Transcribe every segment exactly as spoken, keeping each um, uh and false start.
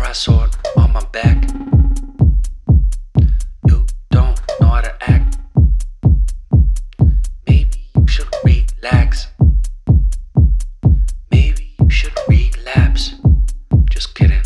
brass sword on my back. You don't know how to act. Maybe you should relax. Maybe you should relapse. Just kidding.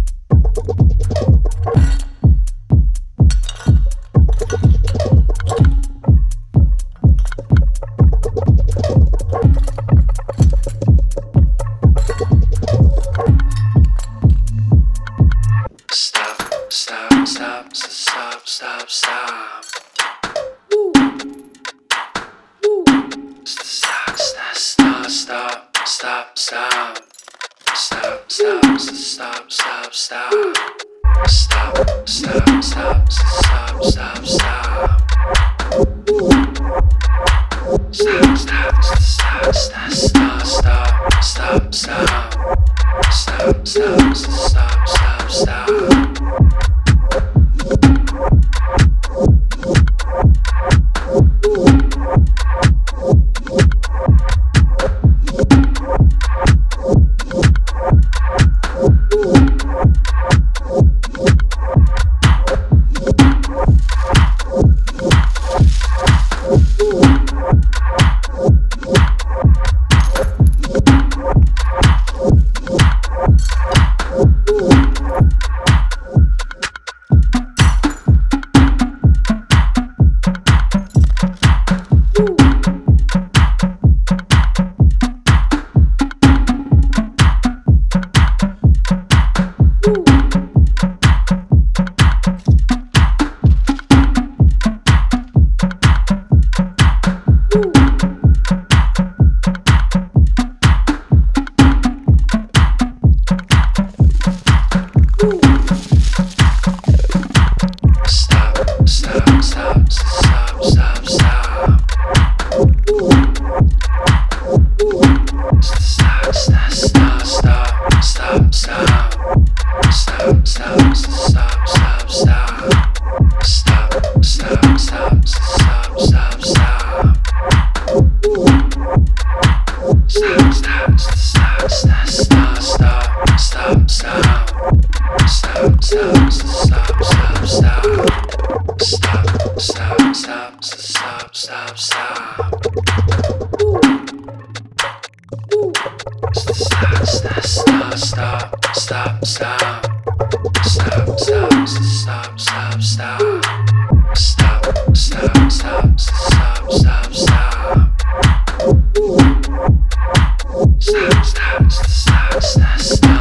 Stop, stop, stop, stop, stop, stop. Woo. Woo. Stop, stop, stop, stop, stop, stop. Stop, stop, stop, stop, stop. Stop, stop, stop, stop, stop, stop. Stop, stop, stop, stop, stop, stop, stop, stop. Stop, stop, stop, stop, stop. Stop, stop, stop, stop, stop.